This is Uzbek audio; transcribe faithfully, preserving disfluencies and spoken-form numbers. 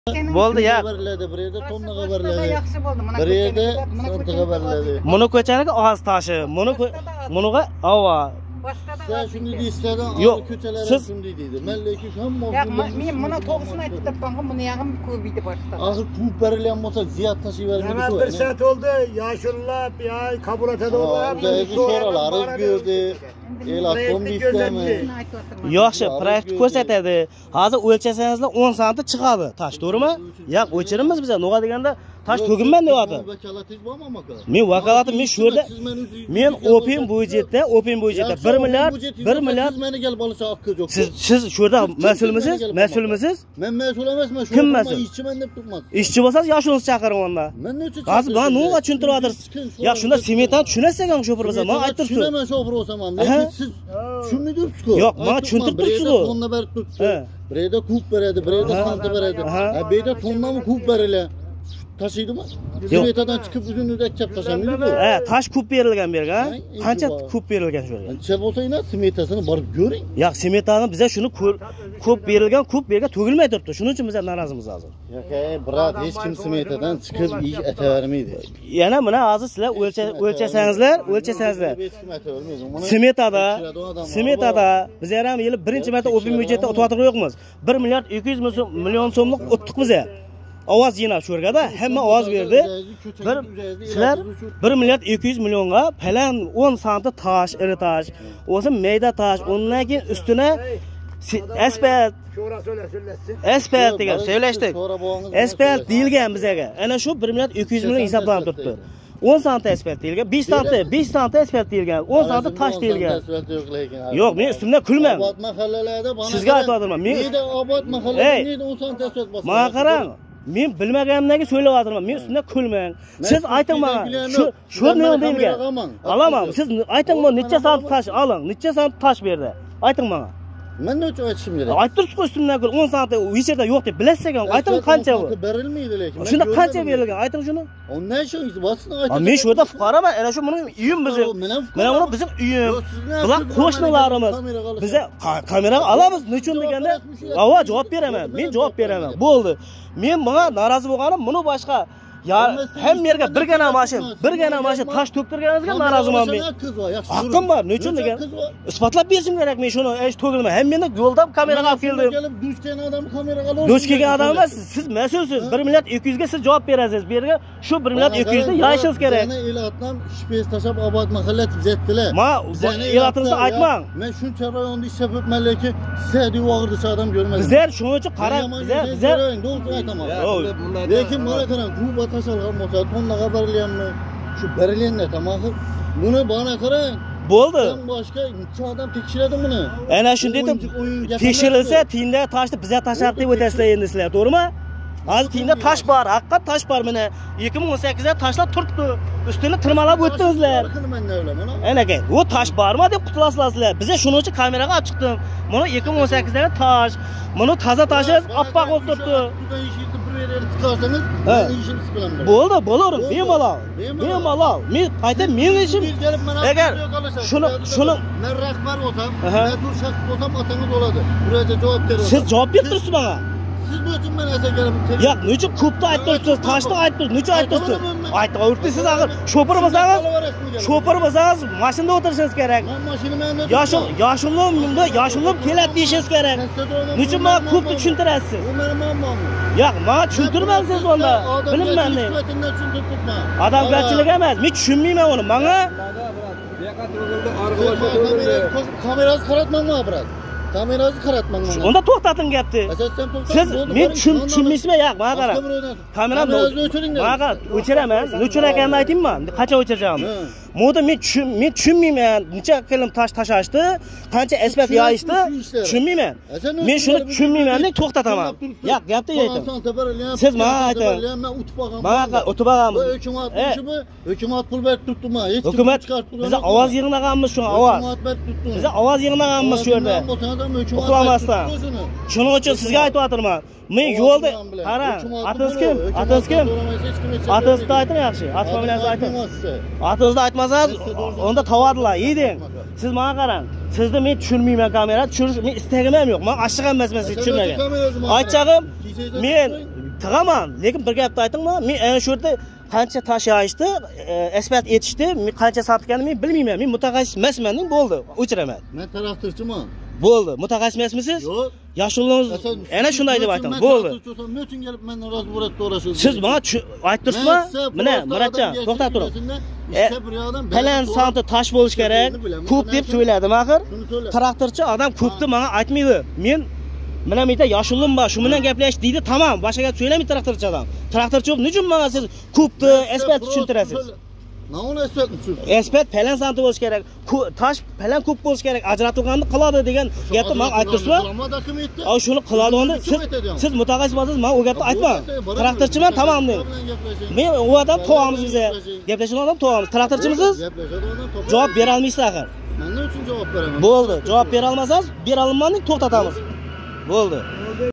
Bo'ldi ya. Bir yerda tonna xabarladi. Bir yerda santa xabarladi. Buni ko'chaniga og'az toshi. Buni buniga ava. Sen shunday deysiz-da, ko'chalar shunday deydi. Men lekin hamma men buni to'g'risini aytib turibman, buni yag'im ko'paydi boshqa. Axir ko'p berilgan bo'lsa, ziyod tashiyvermaydi. Mana bir soat oldi, yashullab, ya qabul etadilar. So'ralar berdi. Elat komisiyami? Yaxshi, proyekt ko'rsatadi. Hozir o'lchasangizlar o'n santi chiqadi. Tosh, to'g'rimi? Yo'q, o'chiramiz biz. Nima deganda tosh to'ginman deyapti. Vakolatingiz bormi, aka? Men vakolatim men shu yerda men open budjetda, open budjetda bir milliard, bir milliard siz meni kelib olishga haqqingiz yo'q. Siz siz shu yerda mas'ulmisiz? Mas'ulmisiz? Men mas'ul emasman, shu yerda men ishchiman deb turibman. Ishchi bo'lsangiz yoshungizni chaqiring onda. Men nechun? Hozir men nima tushuntiryapsiz? Yo'q, shunda sementdan tushunasiz-ku shofir bo'lsa, men aytib turibsiz. Tushunaman shofir bo'lsam ham, lekin siz tushunmayapsiz-ku. Yo'q, men tushuntirib turibsiz-ku. Tonna berib turibsiz. Bir yerda ko'p beradi, bir yerda santa beradi. Ha, bu yerda tonnami ko'p beriladi. Tashiydimi? Semetadan chiqib o'zini o'zi achchab tashlamaydi-ku. Ha, tosh ko'p berilgan bu yerga. Qancha ko'p berilgan shu yerga? Qancha bo'lsa-ina semetasini borib ko'ring. Yo'q, semetani biza shuni ko'p berilgan, ko'p berga to'gilmay turibdi. Shuning uchun biz ham norozimiz hozir. Yo'q, brat, hech kim semetadan chiqib ish atavermaydi. Yana mana hozir sizlar o'lchasangizlar, o'lchasangizlar. Semetada, semetada biz ham yili birinchi marta open budjetda o'tib yo'qmiz. bir milliard ikki yuz million so'mlik o'tdik biz ham. Ovoz yinab shu yerda hamma ovoz berdi. Bir sizlar bir milliard ikki yuz millionga falan o'n santi tosh, iri tosh, o'zi mayda tosh, undan keyin ustuna asfalt, asfalt degan söylashdik. Asfalt deyilgan bizga. Ana shu bir milliard ikki yuz million hisoblanib turibdi. o'n santi asfalt deyilgan, besh santi, besh santi asfalt deyilgan, o'n santi tosh deyilgan. Yo'q, men ustimdan kulmang. Obod mahallalarda bana sizga aytayapman. Men neda obod mahallada o'n santi asfalt bosadi. Menga qarang. Men bilmaganimdan so'layapman. Men ustimdan kulmang. Siz ayting menga. Shu shu nima deyilgan? Olaman. Siz ayting menga necha santi tosh oling, necha santi tosh berdi? Ayting menga. Men nechun aytishim kerak? Ayttirsiz-ku ustimdan kul o'n santi u yerda yo'q deb bilasiz-ku. Ayting qancha bu? Berilmaydi lekin. Shunda qancha berilgan? Ayting shuni. Ondan so'ng bosini ayting. Men shu yerda fuqaroman. Ana shu mening uyim bizning. Mana buni bizning uyim. Bular qo'shnilarimiz. Biz kameraga olamiz. Nechun deganda, "Ava javob beraman. Men javob beraman." Bo'ldi. Men bunga norozi bo'lganim, buni boshqa ya hem yerga birgina mashin, birgina mashin tosh to'ktirganingizga noroziman men. Haqqim bor, nechun degan? Isbotlab berishim kerak men shuni, ish to'gilma. Ham meni yo'lda kameraga olib keldim. Kelib dush kelgan odam kameraga olib. Dush kelgan odam emas, siz mas'ulsiz. bir milliard ikki yuz ga siz javob berasiz. Bu yerga shu bir milliard ikki yuz ni yashingiz kerak. Meni elatdan shpes tashab obod mahalla tuzatdilar. Ma elatingizni aytmang. Men shuncha rayonda ishlab o'tman lekin siz deb og'irdish odam ko'rmadim. Bizlar shuning uchun qarab, bizlar bizlar to'g'ri aytaman. Lekin mana qarang, bu tashalgan bo'lsa, tonnaga berilganmi? Shu berilganlar tamog'i. Buni bana qarang. Bo'ldi. Sen boshqa necha odam tekshiradi buni? Ana shunday deb tekshirilsa, tiyinda toshni bizga tashab deb o'tasizlar endi sizlar, to'g'rimi? Hozir tiyinda tosh bor, haqiqat tosh bor mana. ikki ming o'n sakkizda toshlar turibdi. Ustini tirmalab o'tdingizlar. Ana aka, u tosh bormi deb qutulasizlar sizlar. Biz shuning uchun kameraga olib chiqdim. Mana ikki ming o'n sakkizda tosh. Buni toza toshingiz oppoq bo'lib turibdi. Bo'ldi, bo'laverim, bemalol. Bemalol. Men aytdim, men ishim. Agar shuni shuni men rahbar bo'lsam, mas'ul shaxs bo'lsam, otangiz bo'ladi. Buraya javob berasiz. Siz javob bertirsiz menga. Siz nechun men esa kelib? Yo'q, nechun ko'pni ayttirsiz, toshni ayttirsiz, nechun ayttirsiz? Aytib siz axir shofir bo'lsangiz, shofir bo'lsangiz mashinada o'tirishingiz kerak. Men mashinamda yoshim, yoshimda, yoshimda keladi deyishingiz kerak. Nechun menga ko'pni tushuntirasiz? Bu mening muammom. Yo'q, menga tushuntirmaysiz onda. Bilinmayman. Odamgarchilik emas, men tushunmayman uni. Menga kamerasi qaratmangmi, brat? Kamerasi qaratmang mana. Unda to'xtating gapni. Siz men tushunmaysizmi? Yo'q, menga qarang. Kamerani o'chiring. Menga o'chiraman. Nechun ekanini aytingmi? Qancha o'chiracağım? Moda men tushun, men tushunmayman. Necha qilim tosh tashashdi, qancha asfalt yoyishdi, tushunmayman. Men shuni tushunmayman deb to'xtataman. Yo'q, gapni ayting. Siz menga ayting. Men o'tib olganman. Menga o'tib olganman. Hukumat ishimi, hukumat pul berib turibdimi? Hech kim chiqarib turgan. Biz ovoz yig'naganmiz shu ovoz. Hukumat berib turibdi. Biz ovoz yig'naganmiz shu yerda. Uxlamasdan. Shuning uchun sizga aytayapman. Men yo'lda qarang, atingiz kim? Atingiz kim? Atingizni ayting yaxshi. At familiyangizni ayting. Atingizni aytmasangiz, onda tovardilar, yeding. Siz menga qarang. Sizni men tushunmayman kamera, tushunish men istagim ham yo'q. Men ashiq emasman siz tushunmagan. Aytchag'im, men tig'aman, lekin bir gapni aytingmi? Men ana shu yerda qancha tosh yayishdi, isbot etishdi, men qancha sotganimni men bilmayman. Men mutaxassis emasman, bo'ldi, o'chiraman. Men traktorchiman. Bo'ldi, mutaxassis emasmisiz? Yo'q. Yoshulningiz ana shunday deb aytaman. Bo'ldi. Men uchun kelib mendan razborot so'rashasiz. Siz menga aytib turibsizmi? Mana, Muratjon, to'xtab turing. Plan santi tosh bo'lish kerak. Ko'p deb so'yladim axir. Traktorchi odam ko'pni menga aytmaydi. Men mana menda yoshulim bor, shu bilan gaplash deydi, tamam, boshqa gap so'ylamaydi traktorchi odam. Traktorchi yo'q, nechun menga siz ko'pni isbot tushuntirasiz? Nima isbotni tushuntir? Isbot plan santi bo'lish kerak. Tosh plan ko'p bo'lish kerak, ajratilganini qiladi degan gapni menga aytib turibsizmi? Ay shuni qiladiganda siz siz mutaxassis bo'lsangiz, men u gapni aytmam. Traktorchiman, tamam deyman. Men u odam to'g'amiz biz. Gaplashadigan odam to'g'amiz. Traktorchimisiz? Javob bera olmaysiz axir. Men nima uchun javob beraman? Bo'ldi, javob bera olmasangiz, bera olmasangiz to'xtatamiz. Bo'ldi.